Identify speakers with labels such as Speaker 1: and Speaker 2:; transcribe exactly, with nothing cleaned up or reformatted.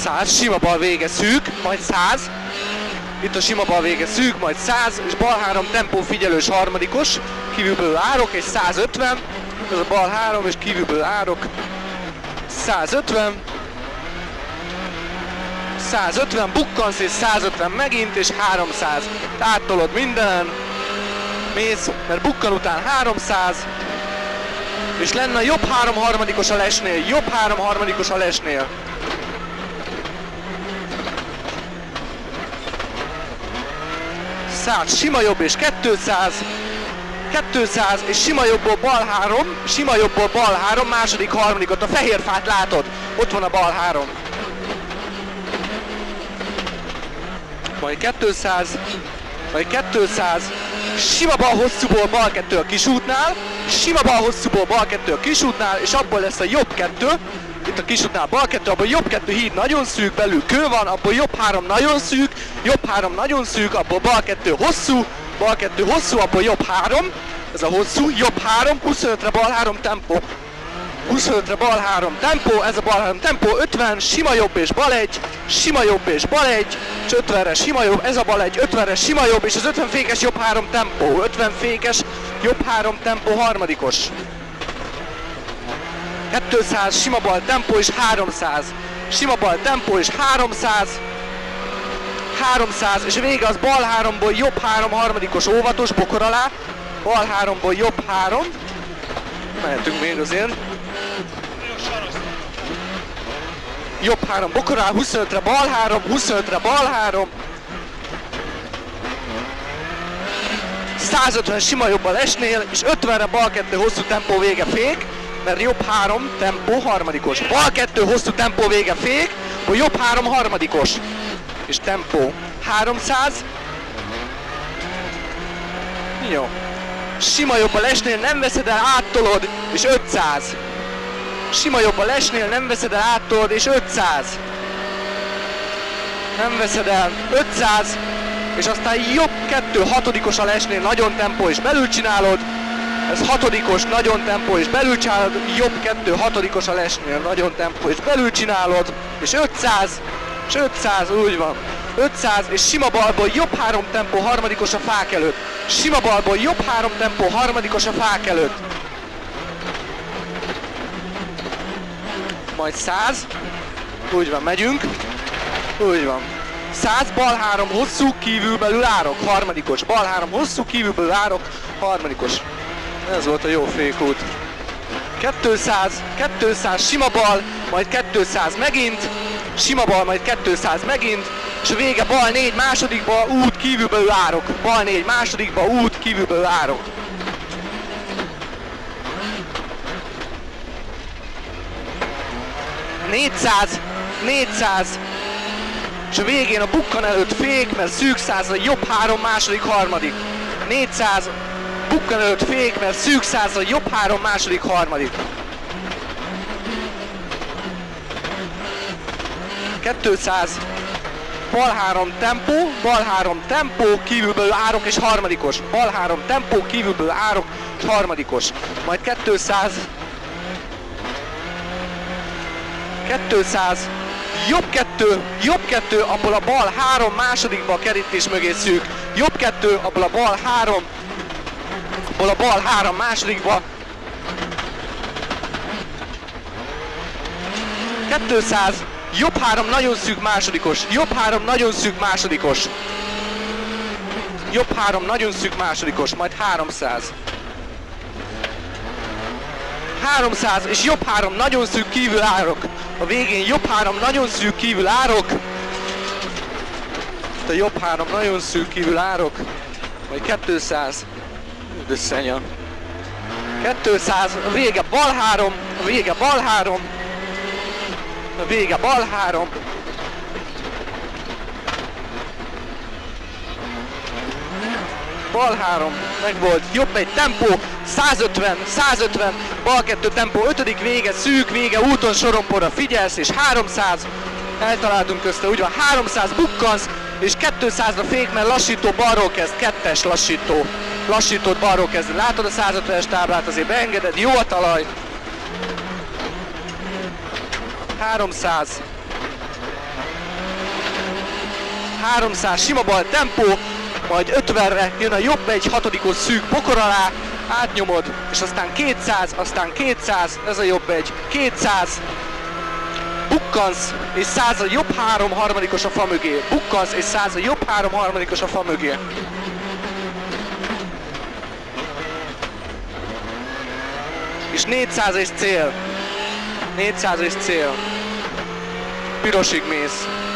Speaker 1: száz, sima bal vége szűk, majd száz. Itt a sima bal vége szűk, majd száz, és bal három tempó figyelős harmadikos, kívülből árok, és százötven. Ez a bal három, és kívülből árok. százötven. százötven, bukkansz, és százötven megint, és háromszáz. Áttolod mindenen. Mész, mert bukkan után háromszáz. És lenne a jobb három harmadikos a lesnél, jobb három harmadikos a lesnél. száz, sima jobb és kétszáz. kétszáz és sima jobbból bal három, sima jobbból bal három, második, harmadikot, a fehér fát látod, ott van a bal három. Majd kétszáz, majd kétszáz, sima bal hosszúból bal kettő a kisútnál, sima bal hosszúból bal kettő a kisútnál, és abból lesz a jobb kettő, itt a kisútnál bal kettő, abból jobb kettő híd nagyon szűk, belül kő van, abból jobb három nagyon szűk, jobb három nagyon szűk, abból bal kettő hosszú, bal kettő hosszú, abból jobb három, ez a hosszú, jobb három, huszonötre bal három tempó, huszonötre bal három tempó, ez a bal három tempó, ötven, sima jobb és bal egy, sima jobb és bal egy, és ötvenre sima jobb, ez a bal egy, ötvenre sima jobb, és az ötven fékes jobb három tempó, ötven fékes jobb három tempó harmadikos. kétszáz, sima bal tempó és háromszáz, sima bal tempó és háromszáz, háromszáz, és vége az bal háromból jobb három harmadikos óvatos, bokor alá, bal háromból jobb három, mehetünk még azért, jobb három bokor alá, huszonötre bal három, huszonötre bal három, százötven sima jobb a lesnél, és ötvenre bal kettő hosszú tempó vége fék, mert jobb három tempó harmadikos. Bal kettő hosszú tempó vége fék, akkor jobb három harmadikos. És tempó háromszáz. Jó. Sima jobb a lesnél, nem veszed el, áttolod, és ötszáz. Sima jobb a lesnél, nem veszed el, áttolod, és ötszáz. Nem veszed el, ötszáz. És aztán jobb kettő hatodikos a lesnél, nagyon tempó, és belül csinálod. Ez hatodikos, nagyon tempó, és belül csinálod, jobb kettő hatodikos a lesnél, nagyon tempó, és belül csinálod, és ötszáz, és ötszáz, úgy van, ötszáz, és sima balból jobb három tempó harmadikos a fák előtt, sima balból jobb három tempó harmadikos a fák előtt. Majd száz, úgy van, megyünk, úgy van. száz, bal három hosszú, kívülbelül árok, harmadikos, bal három hosszú, kívülbelül árok, harmadikos. Ez volt a jó fékút. kétszáz, kétszáz sima bal, majd kétszáz megint, sima bal, majd kétszáz megint, és a vége bal négy másodikba, út, kívülbelül árok, bal négy másodikba, út, kívülbelül árok. négyszáz, négyszáz, és a végén a bukkan előtt fék, mert szűk százra jobb három második, harmadik. négyszáz, bukkan előtt fék, mert szűk százra jobb három második, harmadik. kétszáz, bal három tempó, bal három tempó, kívülbelül árok és harmadikos. Bal három tempó, kívülbelül árok és harmadikos. Majd kétszáz, kétszáz, jobb kettő, jobb kettő, abból a bal három másodikba a kerítés mögé szűk. Jobb kettő, abból a bal három, abból a bal három másodikba. kétszáz, jobb három nagyon szűk másodikos, jobb három nagyon szűk másodikos. Jobb három nagyon szűk másodikos, majd háromszáz. háromszáz, és jobb három nagyon szűk kívül árok. A végén jobb három nagyon szűk kívül árok. Itt a jobb három nagyon szűk kívül árok. Majd kétszáz. Üdösszenya. kétszáz, a vége bal három, a vége bal három. A vége bal három. Bal három, meg volt, jobb egy tempó, százötven, százötven, bal kettő tempó, ötödik vége, szűk vége, úton sorompóra figyelsz, és háromszáz, eltaláltunk közte, úgy van, háromszáz bukkansz, és kétszázra fék, mert lassító balról kezd, kettes lassító, lassítót balról kezd, látod a százötvenes táblát, azért beengeded, jó a talaj, háromszáz, háromszáz sima bal tempó, majd ötvenre jön a jobb egy hatodikos szűk bokor alá, átnyomod, és aztán kétszáz, aztán kétszáz, ez a jobb egy, kétszáz, bukkansz, és száz a jobb három harmadikos a fa mögé, bukkansz, és száz a jobb három harmadikos a fa mögé. És négyszáz és cél. négyszáz és cél. Pirosig mész.